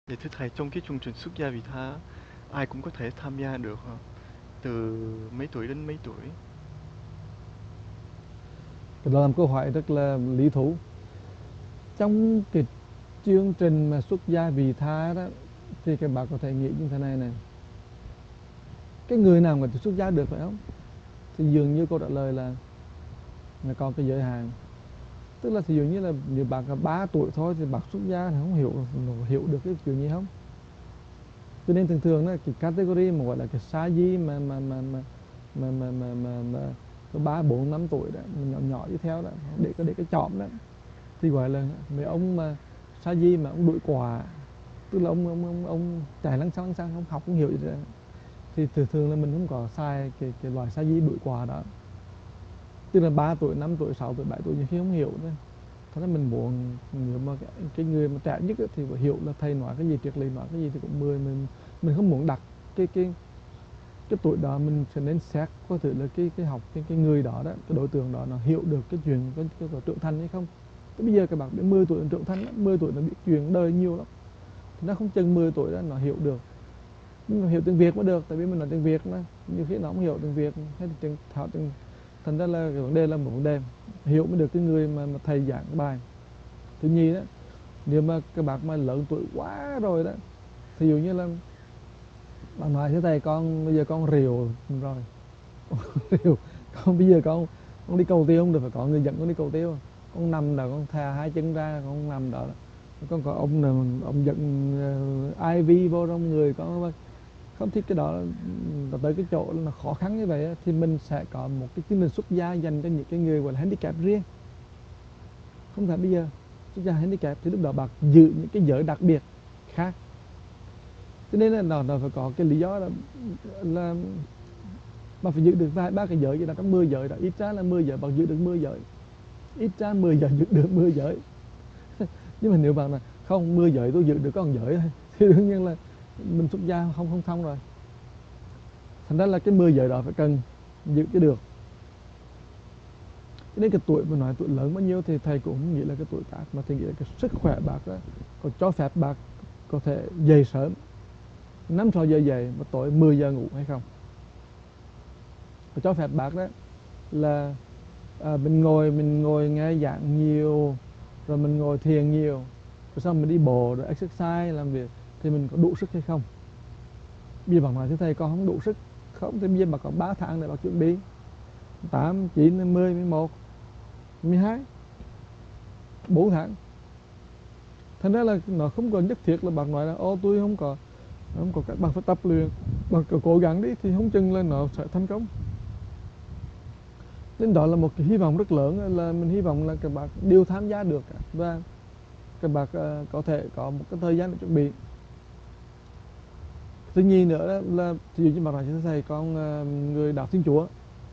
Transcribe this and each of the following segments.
Vậy thưa thầy, trong cái chương trình xuất gia vị tha, ai cũng có thể tham gia được hả? Từ mấy tuổi đến mấy tuổi? Cái đó là một câu hỏi rất là lý thú. Trong cái chương trình mà xuất gia vị tha đó thì các bạn có thể nghĩ như thế này này. Cái người nào mà xuất gia được phải không? Thì dường như câu trả lời là còn cái giới hạn. Tức là thì dường như là nếu bạn là 3 tuổi thôi thì bạn xuất gia thì không hiểu được cái chuyện gì không? Cho nên thường thường là cái category mà gọi là cái sa di mà có 3 4 5 tuổi đó, nhỏ nhỏ đi theo đó, để cái chỏm đó thì gọi là mấy ông mà sa di mà ông đuổi quả, tức là ông chạy lăng xăng không học không hiểu gì đó. Thì thường thường là mình không có xài cái loại sa di đuổi quả đó, tức là 3 tuổi 5 tuổi 6 tuổi 7 tuổi nhiều khi không hiểu nữa. Thế nên mình muốn nếu mà cái người mà trẻ nhất thì phải hiểu là thầy nói cái gì, triết lý nói cái gì thì cũng mình không muốn đặt cái tuổi đó. Mình sẽ nên xét có thể là cái học cái người đó đó, cái đối tượng đó nó hiểu được cái chuyện cái trưởng thành hay không. Thế bây giờ các bạn đến 10 tuổi trưởng thành đó, 10 tuổi nó biết chuyện đời nhiều lắm, thì nó không chừng 10 tuổi đó nó hiểu được. Nhưng mà hiểu tiếng Việt mới được, tại vì mình nói tiếng Việt mà nhiều khi nó không hiểu tiếng Việt hay là tiếng thạo tiếng. Thành ra là cái vấn đề là một vấn đề hiểu mới được cái người mà thầy giảng bài. Thứ nhì đó, nếu mà các bạn mà lớn tuổi quá rồi đó, thí dụ như là bạn nói thế thầy, con bây giờ con rìu rồi, rìu, con bây giờ con đi cầu tiêu không được, phải có người dẫn con đi cầu tiêu. Con nằm đó, con thà hai chân ra, con nằm đó, con có ông nào ông dẫn IV vô trong người con. Không thích cái đó là tới cái chỗ là khó khăn như vậy thì mình sẽ có một cái chương trình xuất gia dành cho những cái người gọi là handicap riêng. Không phải bây giờ xuất gia handicap thì lúc đó bạn giữ những cái giới đặc biệt khác. Cho nên là nó phải có cái lý do là bạn phải giữ được vài ba cái giới gì đó trong 10 giới đó, ít ra là 10 giới bạn giữ được 10 giới, ít ra 10 giới giữ được 10 giới. Nhưng mà nếu bạn là không 10 giới tôi giữ được có 1 giới thôi thì đương nhiên là mình xuất gia không xong rồi. Thành ra là cái 10 giới đó phải cần giữ cái được. Cho nên cái tuổi mà nói tuổi lớn bao nhiêu thì thầy cũng không nghĩ là cái tuổi tác, mà thầy nghĩ là cái sức khỏe bác đó có cho phép bác có thể dậy sớm 5-6 giờ dậy và tối 10 giờ ngủ hay không. Có cho phép bác đó là mình ngồi nghe giảng nhiều, rồi mình ngồi thiền nhiều, rồi xong mình đi bộ rồi exercise làm việc, thì mình có đủ sức hay không. Bây giờ bạn nói thế thầy con không đủ sức, không thì bây giờ bà còn 3 tháng để bà chuẩn bị, 8 9 10 11 12 4 tháng. Thành ra là nó không còn nhất thiết là bạn nói là ô tôi không có các bạn phải tập luyện, bạn cố gắng đi thì không chừng là nó sẽ thành công. Nên đó là một cái hy vọng rất lớn, là mình hy vọng là các bạn đều tham gia được và các bạn có thể có một cái thời gian để chuẩn bị. Thứ nhì nữa là ví dụ như bạn nói cho thầy con người đạo Thiên Chúa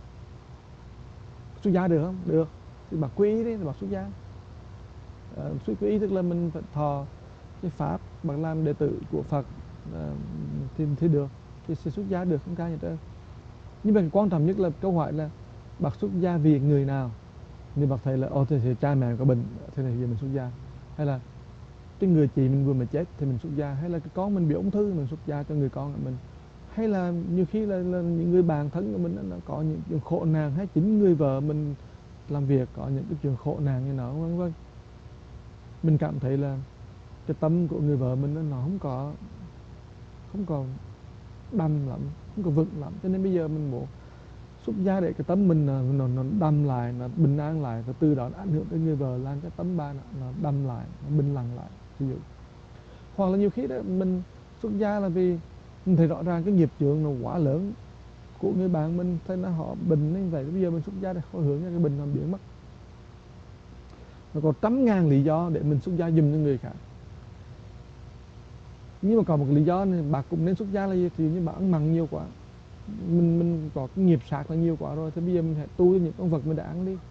xuất gia được không? Được, thì bạn quy y đi thì bạn xuất gia. Quy y tức là mình phải thọ cái pháp, bạn làm đệ tử của Phật thì được, thì sẽ xuất gia được, không cao gì trơn. Nhưng mà quan trọng nhất là câu hỏi là bác xuất gia vì người nào. Nếu bác thấy là thì cha mẹ có bệnh thế này giờ mình xuất gia, hay là cái người chị mình vừa mới chết thì mình xuất gia, hay là cái con mình bị ung thư mình xuất gia cho người con của mình, hay là nhiều khi là những người bạn thân của mình nó có những chuyện khổ nạn, hay chính người vợ mình làm việc có những cái chuyện khổ nạn như nó vân vân. Mình cảm thấy là cái tâm của người vợ mình nó không còn đâm lắm, không còn vững lắm, cho nên bây giờ mình muốn xuất gia để cái tâm mình nó đâm lại, nó bình an lại, và từ đó nó ảnh hưởng tới người vợ, làm cho tâm ba nó đâm lại, nó bình lặng lại, ví dụ. Hoặc là nhiều khi đó mình xuất gia là vì mình thấy rõ ràng cái nghiệp chướng nó quá lớn của người bạn mình, thấy nó họ bệnh như vậy, bây giờ mình xuất gia để hồi hướng cho cái bệnh nó biến mất. Nó có trăm ngàn lý do để mình xuất gia giùm cho người khác. Nhưng mà còn một lý do này bạn cũng nên xuất gia là gì? Thì như bạn ăn mặn nhiều quá, mình có cái nghiệp sát là nhiều quá rồi, thì bây giờ mình hãy tu những con vật mình đã ăn đi.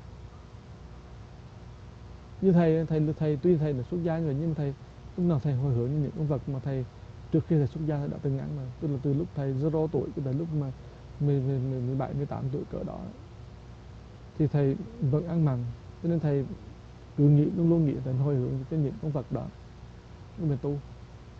Như thầy tuy thầy là xuất gia rồi, nhưng mà thầy lúc nào thầy hồi hướng những con vật mà thầy trước khi thầy xuất gia thầy đã từng ăn rồi. Tức là từ lúc thầy 0 tuổi cho tới lúc mà 17 18 tuổi cỡ đó thì thầy vẫn ăn mặn. Cho nên thầy cứ nghĩ, luôn luôn nghĩ thầy hồi hướng cho những con vật đó để mình tu.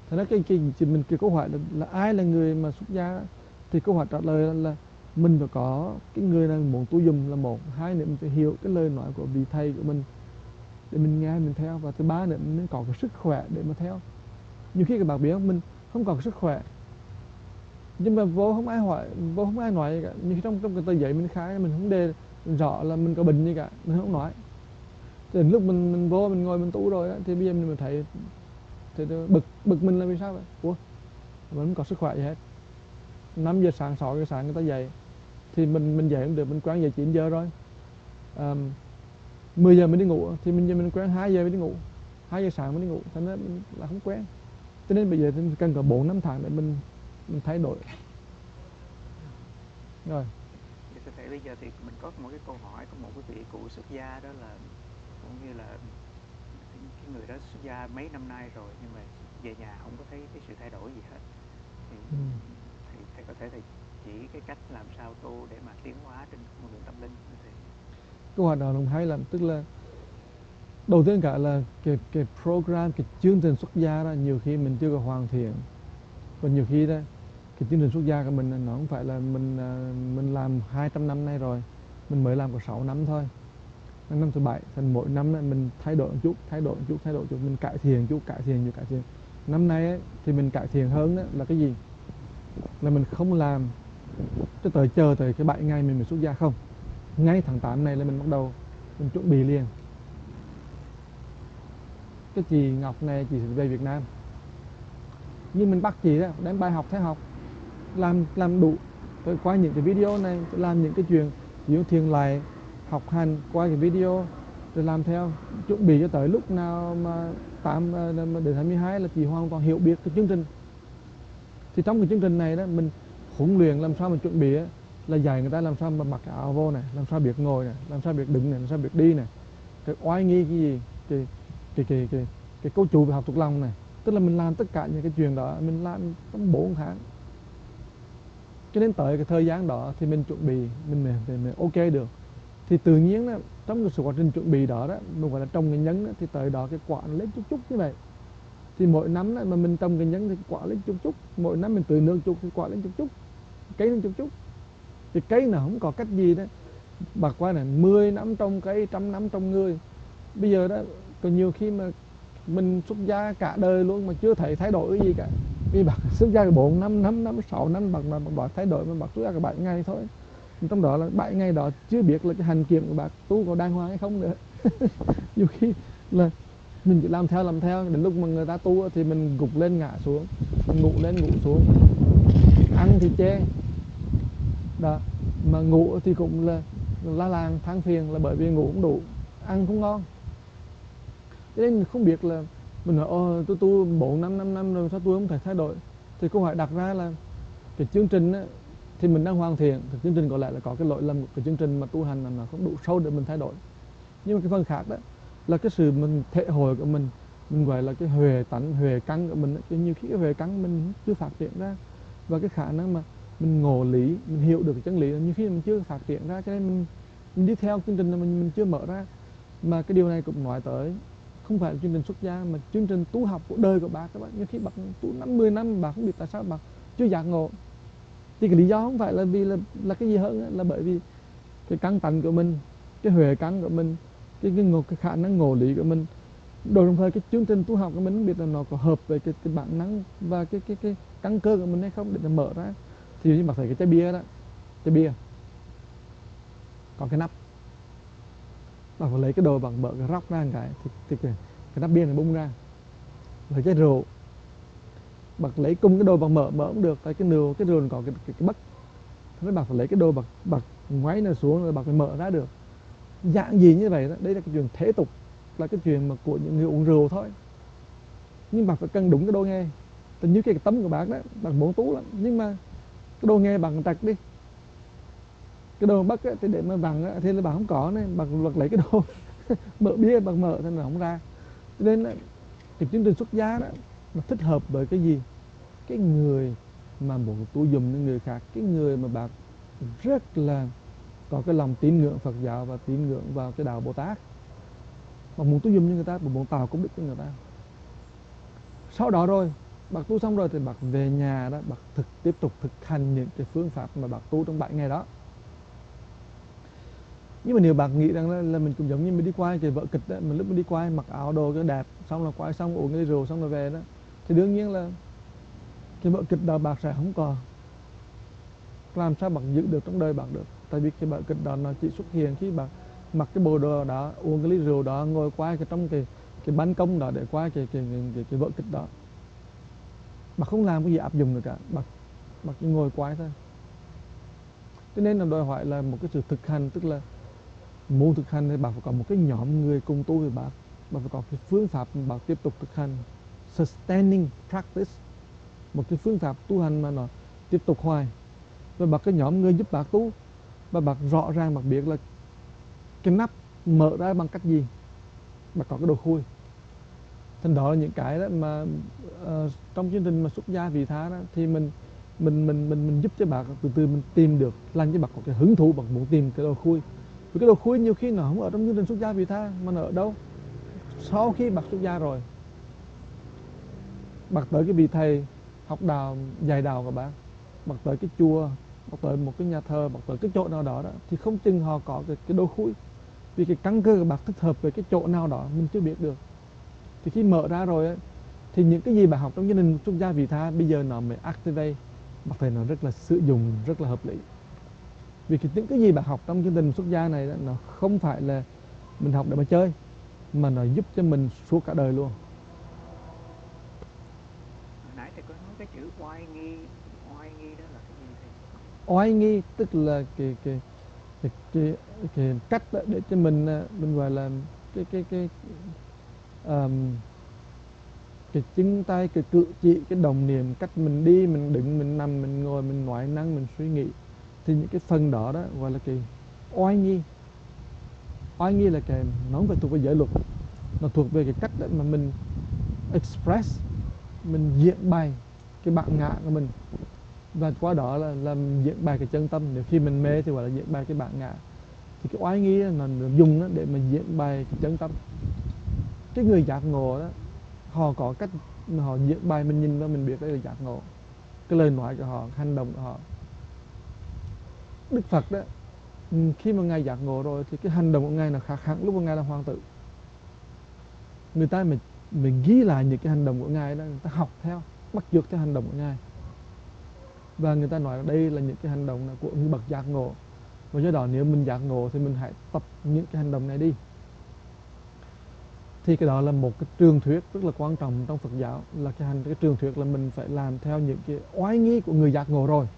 Thế đó cái câu hỏi là ai là người mà xuất gia, thì câu hỏi trả lời là mình phải có cái người nào muốn tu dùm là một, hai nữa mình phải hiểu cái lời nói của vị thầy của mình để mình nghe mình theo, và thứ ba nữa mình có cái sức khỏe để mà theo. Nhiều khi các bạn biết không, mình không có cái sức khỏe nhưng mà vô không ai hỏi, vô không ai nói gì cả. Như trong trong cái tờ giấy mình khai mình không đề rõ là mình có bệnh gì cả, mình không nói. Đến lúc mình vô mình ngồi mình tu rồi á, thì bây giờ mình thấy thì bực mình là vì sao vậy? Ủa, mình không có sức khỏe gì hết. 5 giờ sáng 6 giờ sáng người ta dậy thì mình dậy không được, mình quen dậy 9 giờ rồi. 10 giờ mình đi ngủ thì mình quen 2 giờ mới đi ngủ, 2 giờ sáng mới đi ngủ, cho nên mình là không quen. Cho nên bây giờ thì cần có 4 5 tháng để mình thay đổi. Rồi. Vậy có thể bây giờ thì mình có một cái câu hỏi của một cái vị cụ xuất gia, đó là cũng như là cái người đó xuất gia mấy năm nay rồi nhưng mà về nhà không có thấy cái sự thay đổi gì hết, thì thầy có thể thầy chỉ cái cách làm sao tu để mà tiến hóa trên con đường tâm linh như thế. Câu hỏi đó cũng hay lắm, tức là đầu tiên cả là cái program, cái chương trình xuất gia đó nhiều khi mình chưa có hoàn thiện, và nhiều khi đó cái chương trình xuất gia của mình nó không phải là mình làm 200 năm nay rồi, mình mới làm có 6 năm thôi, năm thứ 7, thành mỗi năm mình thay đổi một chút, mình cải thiện chút, cải thiện. Năm nay ấy, thì mình cải thiện hơn đó, là cái gì? Là mình không làm cho chờ tới cái 7 ngày mình mới xuất gia không. Ngay tháng 8 này là mình bắt đầu mình chuẩn bị liền. Cái chị Ngọc này chị sẽ về Việt Nam, nhưng mình bắt chị đó đem bài học theo học, làm đủ, rồi qua những cái video này làm những cái chuyện ví dụ thiền lại, học hành qua cái video rồi làm theo, chuẩn bị cho tới lúc nào mà đến tháng 12 là chị hoàn toàn hiểu biết cái chương trình. Thì trong cái chương trình này đó mình huấn luyện làm sao mình chuẩn bị á, là dạy người ta làm sao mà mặc áo vô này, làm sao biết ngồi này, làm sao biết đứng này, làm sao biết đi này, cái oai nghi cái gì, cái câu chủ về học thuộc lòng này, tức là mình làm tất cả những cái chuyện đó mình làm trong 4 tháng. Cho nên tới cái thời gian đó thì mình chuẩn bị mình ok được, thì tự nhiên đó, trong cái sự quá trình chuẩn bị đó đó, mình gọi là trồng cái nhánh đó, thì tới đó cái quả nó lên chút chút như vậy. Thì mỗi năm đó, mà mình trồng cái nhánh thì quả lên chút chút, mỗi năm mình tưới nước chút thì quả lên chút chút, cây lên chút chút. Thì cây nào không có cách gì đó, bạc qua này 10 năm trồng cây, 100 năm trồng người. Bây giờ đó có nhiều khi mà mình xuất gia cả đời luôn mà chưa thấy thay đổi cái gì cả. Vì bạc xuất gia 4 năm 6 năm bạc thay đổi, mà bạc xuất gia cả 7 ngày thôi. Trong đó là 7 ngày đó chưa biết là cái hành kiểm của bạc tu có đàng hoàng hay không nữa. Nhiều khi là mình chỉ làm theo, đến lúc mà người ta tu thì mình gục lên ngã xuống, ngủ lên ngủ xuống, ăn thì chê đó, mà ngủ thì cũng là la làng than phiền, là bởi vì ngủ không đủ, ăn không ngon. Cho nên không biết là mình nói tôi tu 4 năm rồi sao tôi không thể thay đổi. Thì câu hỏi đặt ra là cái chương trình á, thì mình đang hoàn thiện, thì chương trình có lẽ là có cái lỗi lầm của cái chương trình mà tu hành là nó không đủ sâu để mình thay đổi. Nhưng mà cái phần khác đó là cái sự mình thể hội của mình gọi là cái huệ tánh, huệ căn của mình. Thì nhiều khi cái huệ căn mình chưa phát triển ra, và cái khả năng mà mình ngộ lý, mình hiểu được cái chân lý là nhiều khi mình chưa phát triển ra, cho nên mình đi theo chương trình là mình chưa mở ra. Mà cái điều này cũng nói tới không phải là chương trình xuất gia mà chương trình tu học của đời của bác các bạn. Nhiều khi bác tu 50 năm bác không biết tại sao bác chưa giác ngộ. Thì cái lý do không phải là vì là cái gì hơn, là bởi vì cái căn tánh của mình, cái huệ căn của mình, cái khả năng ngộ lý của mình. Đồng thời cái chương trình tu học của mình không biết là nó có hợp với cái bản năng và cái căn cơ của mình hay không để nó mở ra. Thì như bác thấy cái chai bia đó, chai bia có cái nắp, bác phải lấy cái đồ bằng mở cái róc ra một cái thì cái nắp bia này bung ra. Rồi chai rượu, bác lấy cùng cái đồ bằng mở cũng được, tại cái rượu nó có cái bất, thế nên bác phải lấy cái đồ bạc ngoáy nó xuống rồi bác phải mở ra được. Dạng gì như vậy đó, đây là cái chuyện thế tục, là cái chuyện mà của những người uống rượu thôi. Nhưng bác phải cần đúng cái đồ nghề. Thì như cái tấm của bác đó, bác muốn tú lắm, nhưng mà cái đồ nghề bác trật đi. Cái đồ bất thì để mà vặn thì là bác không có này, bác lấy cái đồ mở bia bác mở thì nó không ra. Cho nên cái chương trình xuất gia đó nó thích hợp với cái gì? Cái người mà muốn tu dùng những người khác, cái người mà bác rất là có cái lòng tín ngưỡng Phật giáo và tín ngưỡng vào cái đạo Bồ Tát, mà muốn tu dùng như người ta, muốn tạo công đức cho người ta. Sau đó rồi Bác tu xong rồi thì bác về nhà đó, bác tiếp tục thực hành những cái phương pháp mà bác tu trong 7 ngày đó. Nhưng mà nếu bác nghĩ rằng là mình cũng giống như mình đi quay cái vở kịch đó, mình lúc mình đi quay mặc áo đồ cái đẹp, xong là quay xong uống cái rượu xong rồi về đó, thì đương nhiên là cái vở kịch đó bác sẽ không còn. Làm sao bác giữ được trong đời bác được? Tại vì cái vở kịch đó nó chỉ xuất hiện khi bác mặc cái bộ đồ đó, uống cái ly rượu đó, ngồi quay cái trong cái ban công đó để quay cái vở kịch đó. Bác không làm cái gì áp dụng được cả, bác chỉ ngồi quay thôi. Cho nên là đòi hỏi là một cái sự thực hành, tức là muốn thực hành thì bạn phải có một cái nhóm người cùng tu với bạn phải có cái phương pháp bạn tiếp tục thực hành, sustaining practice, một cái phương pháp tu hành mà nó tiếp tục hoài, và bạn cái nhóm người giúp bạn tu, và bạn rõ ràng bạn biết là cái nắp mở ra bằng cách gì, bạn có cái đồ khui. Thành đó là những cái đó mà trong chương trình mà xuất gia vị tha đó, thì mình giúp cho bạn từ từ mình tìm được, làm cho bạn có cái hứng thú, bạn muốn tìm cái đồ khui. Vì cái đồ khui nhiều khi nó không ở trong chương trình xuất gia vị tha, mà nó ở đâu? Sau khi bạn xuất gia rồi, bạn tới cái vị thầy học đạo, dạy đạo của bạn tới cái chùa, bạn tới một cái nhà thờ, bạn tới cái chỗ nào đó, thì không chừng họ có cái đồ khui. Vì cái căn cơ của bạn thích hợp với cái chỗ nào đó mình chưa biết được. Thì khi mở ra rồi ấy, thì những cái gì bạn học trong chương trình xuất gia vị tha bây giờ nó mới activate, bạn thấy nó rất là sử dụng, rất là hợp lý. Vì những cái gì bạn học trong chương trình xuất gia này đó, nó không phải là mình học để mà chơi, mà nó giúp cho mình suốt cả đời luôn. Hồi nãy thầy có nói cái chữ oai nghi đó là cái gì thầy? Oai nghi tức là cái cách để cho mình gọi là um, cái chân tay, cái cử chỉ, cái đồng niệm, cách mình đi, mình đứng, mình nằm, mình ngồi, mình nói năng, mình suy nghĩ, thì những cái phần đó đó gọi là cái oai nghi. Oai nghi là cái nó không phải thuộc về giới luật, nó thuộc về cái cách để mà mình express, mình diễn bày cái bản ngã của mình, và qua đó là làm diễn bày cái chân tâm. Nếu khi mình mê thì gọi là diễn bày cái bản ngã, thì cái oai nghi nó dùng để mà diễn bày cái chân tâm. Cái người giác ngộ đó, họ có cách mà họ diễn bày, mình nhìn và mình biết đây là giác ngộ. Cái lời nói của họ, hành động của họ. Đức Phật đó, khi mà Ngài giác ngộ rồi thì cái hành động của Ngài là khác hẳn lúc mà Ngài là hoàng tử. Người ta mình ghi lại những cái hành động của Ngài đó, người ta học theo, bắt chước theo hành động của Ngài, và người ta nói là đây là những cái hành động của những bậc giác ngộ. Và do đó nếu mình giác ngộ thì mình hãy tập những cái hành động này đi. Thì cái đó là một cái trường thuyết rất là quan trọng trong Phật giáo, là cái trường thuyết là mình phải làm theo những cái oai nghi của người giác ngộ rồi.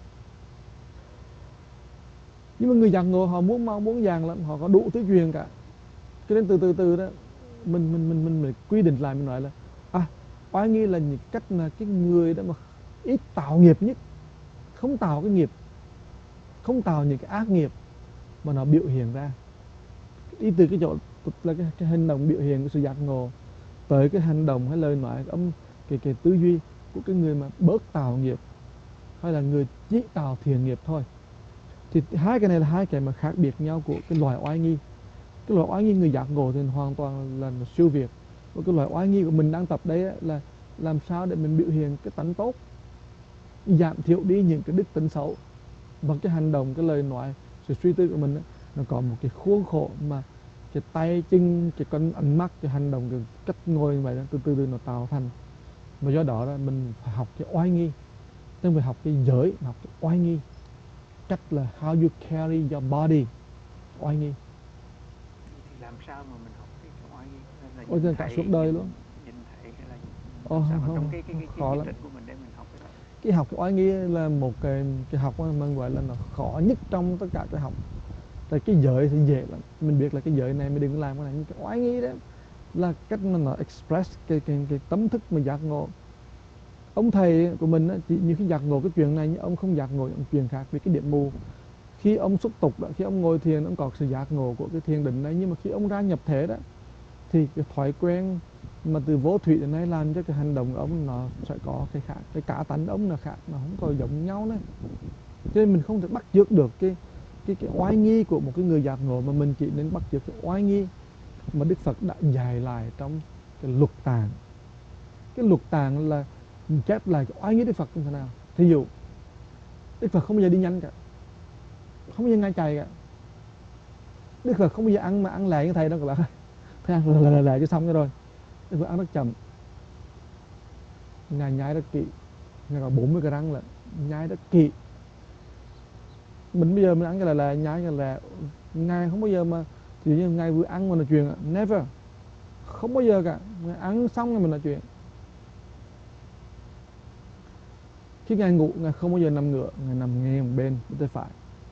Nhưng mà người giác ngộ họ muốn mau muốn vàng lắm, họ có đủ thứ chuyện cả. Cho nên từ đó mình quy định lại, mình nói là oai nghi là những cách mà cái người đó mà ít tạo nghiệp nhất, không tạo cái nghiệp, không tạo những cái ác nghiệp mà nó biểu hiện ra. Đi từ cái chỗ là cái hành động biểu hiện của sự giác ngộ, tới cái hành động hay lời nói cái tư duy của cái người mà bớt tạo nghiệp, hay là người chỉ tạo thiện nghiệp thôi. Thì hai cái này là hai cái mà khác biệt nhau của cái loài oai nghi. Cái loài oai nghi người giác ngộ thì hoàn toàn là siêu việt. Và cái loài oai nghi của mình đang tập đấy là làm sao để mình biểu hiện cái tánh tốt, giảm thiểu đi những cái đức tính xấu bằng cái hành động, cái lời nói, sự suy tư của mình đó, nó có một cái khuôn khổ mà cái tay chân, cái con ánh mắt, cái hành động, cái cách ngồi như vậy đó, từ từ nó tạo thành. Và do đó là mình phải học cái oai nghi, tức phải học cái giới, học cái oai nghi, cách là how you carry your body, oai nghi. Thì làm sao mà mình học cái oai nghi? Nên là Ôi, nhìn cả thầy, suốt đời luôn. nhìn thầy hay là Ồ, làm sao mà không, trong cái khó chương lắm. trình của mình để mình học cái đó? Cái học cái oai nghi là một cái học mà mình gọi là nó khó nhất trong tất cả cái học. Tại cái giới thì dễ lắm, mình biết là cái giới này mình đừng làm cái này, nhưng cái oai nghi đó là cách mà nó express cái tấm thức mà giác ngộ. Ông thầy của mình á, chỉ nhiều khi giác ngộ cái chuyện này nhưng ông không giác ngộ những chuyện khác vì cái điểm mù. Khi ông xuất tục đó, khi ông ngồi thiền, ông có sự giác ngộ của cái thiền định đấy, nhưng mà khi ông ra nhập thể đó thì cái thói quen mà từ vô thủy đến nay làm cho cái hành động của ông nó sẽ có cái khác, cái cá tánh ông là khác, nó không có giống nhau nữa. Cho nên mình không thể bắt chước được cái oai nghi của một cái người giác ngộ, mà mình chỉ nên bắt chước cái oai nghi mà Đức Phật đã dạy lại trong cái luật tạng. Cái luật tạng là mình chép lại cái oai nghĩa Đức Phật như thế nào. Thí dụ Đức Phật không bao giờ đi nhanh cả, không bao giờ ngay chạy cả. Đức Phật không bao giờ ăn mà ăn lẹ như thầy đâu các bạn. Thầy ăn lẹ cho xong cái rồi. Đức Phật ăn rất chậm, Ngài nhai rất kỹ, Ngài có 40 cái răng là nhai rất kỹ. Mình bây giờ mình ăn cái là nhai cái là Ngài không bao giờ mà thì như Ngài vừa ăn mà nói chuyện, never, không bao giờ cả. Ngài ăn xong rồi mình nói chuyện. Khi Ngài ngủ, Ngài không bao giờ nằm ngửa, Ngài nằm ngay một bên tay phải,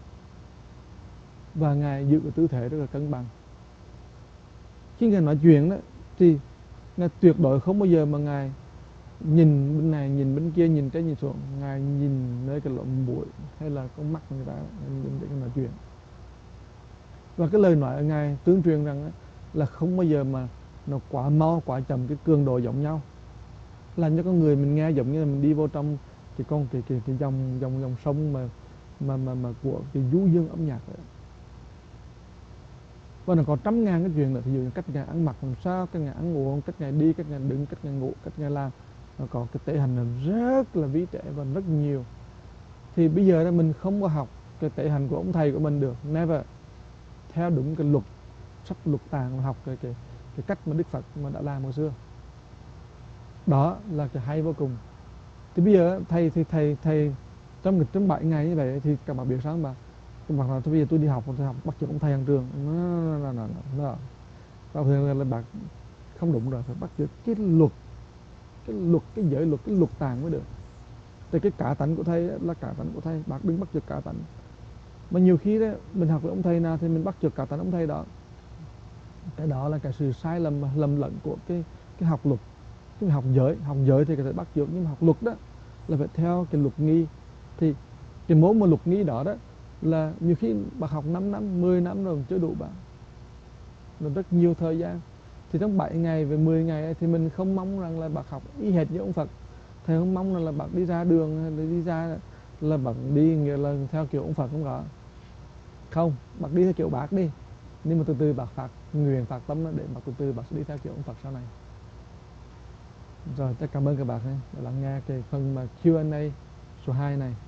và Ngài giữ cái tư thế rất là cân bằng. Khi Ngài nói chuyện đó thì Ngài tuyệt đối không bao giờ mà Ngài nhìn bên này, nhìn bên kia, nhìn trên nhìn xuống. Ngài nhìn nơi cái lỗ mũi hay là con mắt người ta, nhìn để nói chuyện. Và cái lời nói của Ngài tuyên truyền rằng là không bao giờ mà nó quá mau, quá chậm, cái cường độ giống nhau, làm cho con người mình nghe giống như là mình đi vô trong cái dòng sông mà của cái du dương âm nhạc vậy. Và nó có trăm ngàn cái chuyện nữa, ví dụ như cách Ngài ăn mặc làm sao, cách Ngài ăn uống, cách Ngài đi, cách Ngài đứng, cách Ngài ngủ, cách Ngài làm. Nó có cái tế hành rất là vĩ đại và rất nhiều. Thì bây giờ mình không có học cái tế hành của ông thầy của mình được, never. Theo đúng cái luật, sách luật tạng, học cái cách mà Đức Phật mà đã làm hồi xưa. Đó là cái hay vô cùng. Thì bây giờ thầy trong 7 ngày như vậy thì các bạn biết sao mà các bạn nói bây giờ tôi đi học bắt chước ông thầy hàng trường, nó và thường là bạn không đúng rồi, phải bắt chước cái luật, cái giới luật, cái luật tạng mới được. Thì cái cá tánh của thầy là cá tánh của thầy, bạn đừng bắt chước cá tánh. Mà nhiều khi đó mình học với ông thầy nào thì mình bắt chước cá tánh ông thầy đó. Cái đó là cái sự sai lầm lầm lẫn của cái học luật. Cái học giới thì có thể bắt chước, nhưng mà học luật đó là phải theo cái luật nghi. Thì cái môn mà luật nghi đó là nhiều khi bạn học 5 năm, 10 năm rồi chưa đủ bạn. Nó rất nhiều thời gian. Thì trong 7 ngày và 10 ngày ấy, thì mình không mong rằng là bạn học y hệt như ông Phật. Thầy không mong rằng là bạn đi ra đường hay là đi ra là bạn đi nghĩa là theo kiểu ông Phật không có. Không, bạn đi theo kiểu bác đi. Nhưng mà từ từ bạn phát nguyện, phát tâm để mà từ từ bạn sẽ đi theo kiểu ông Phật sau này. Rồi, cảm ơn các bạn đã lắng nghe cái phần mà Q&A số 2 này.